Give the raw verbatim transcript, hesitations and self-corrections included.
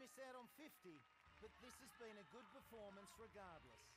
miss out on fifty, but this has been a good performance regardless.